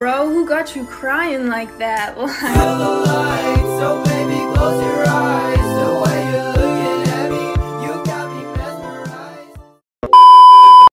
Bro, who got you crying like that? Tell the lights open.